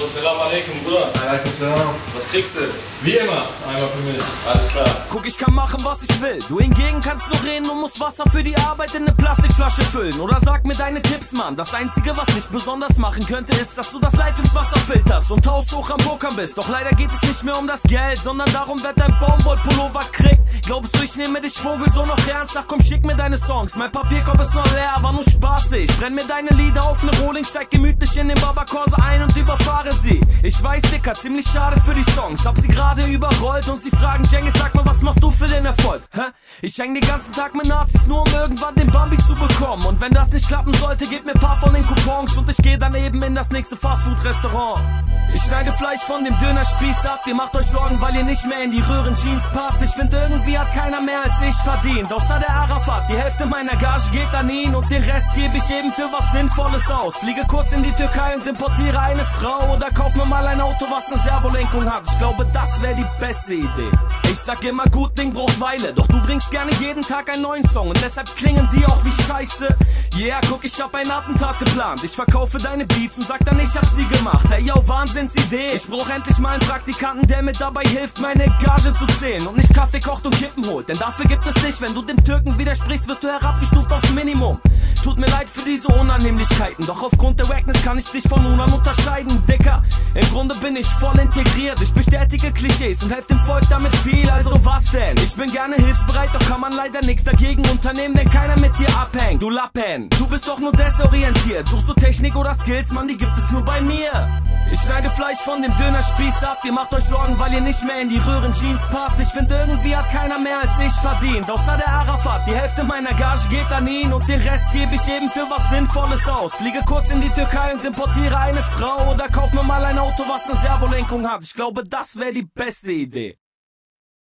Salam alaikum, Bruder. Alaikum salam. Was kriegst du? Wie immer, einmal für mich. Alles klar. Guck, ich kann machen, was ich will. Du hingegen kannst nur reden und musst Wasser für die Arbeit in eine Plastikflasche füllen. Oder sag mir deine Tipps, Mann. Das Einzige, was dich besonders machen könnte, ist, dass du das Leitungswasser filterst und haushoch am Pokern bist. Doch leider geht es nicht mehr um das Geld, sondern darum, wer dein Baumwollpullover kriegt. Glaubst du, ich nehme dich Vogel so noch ernst? Ach komm, schick mir deine Songs. Mein Papierkorb ist noch leer, war nur spaßig. Brenn mir deine Lieder auf ne Rolling, steig gemütlich in den Barbacorsa ein und überfahre sie. Ich weiß, Dicker, ziemlich schade für die Songs. Hab sie gerade überrollt und sie fragen, Cengiz, sag mal, was machst du für den Erfolg? Hä? Ich häng den ganzen Tag mit Nazis, nur um irgendwann den Bambi zu bekommen. Und wenn das nicht klappen sollte, gib mir ein paar von den Coupons und ich geh dann eben in das nächste Fastfood-Restaurant. Ich schneide Fleisch von dem Dönerspieß ab. Ihr macht euch Sorgen, weil ihr nicht mehr in die Röhrenjeans passt. Ich find, irgendwie hat keiner mehr als ich verdient. Außer der Arafat, die Hälfte meiner Gage geht an ihn und den Rest gebe ich eben für was Sinnvolles aus. Fliege kurz in die Türkei und importiere eine Frau oder kauf mir mal ein Auto, was ne Servolenkung hat. Ich glaube, das wäre die beste Idee. Ich sag immer, gut Ding braucht Weile, doch du bringst gerne jeden Tag einen neuen Song und deshalb klingen die auch wie Scheiße. Yeah, guck, ich hab ein Attentat geplant. Ich verkaufe deine Beats und sag dann, ich hab sie gemacht. Ey, yo, Wahnsinnsidee. Ich brauch endlich mal einen Praktikanten, der mir dabei hilft, meine Gage zu zählen und nicht Kaffee kocht und Kippen holt. Denn dafür gibt es dich, wenn du dem Türken widersprichst, wirst du herabgestuft aufs Minimum. Tut mir leid für diese Unannehmlichkeiten, doch aufgrund der Wackness kann ich dich von Unam unterscheiden, Dicker. Im Grunde bin ich voll integriert, ich bestätige Klischees und helfe dem Volk damit viel, also was denn? Ich bin gerne hilfsbereit, doch kann man leider nichts dagegen unternehmen, denn keiner mit dir abhängt, du Lappen. Du bist doch nur desorientiert, suchst du Technik oder Skills, Mann, die gibt es nur bei mir. Ich schneide Fleisch von dem Dönerspieß ab, ihr macht euch Sorgen, weil ihr nicht mehr in die Röhrenjeans passt. Ich find, irgendwie hat keiner mehr als ich verdient, außer der Arafat, die Hälfte meiner Gage geht an ihn und den Rest gebe ich eben für was Sinnvolles aus. Fliege kurz in die Türkei und importiere eine Frau oder kauf mir mal ein Auto, was ne Servolenkung hat. Ich glaube, das wäre die beste Idee.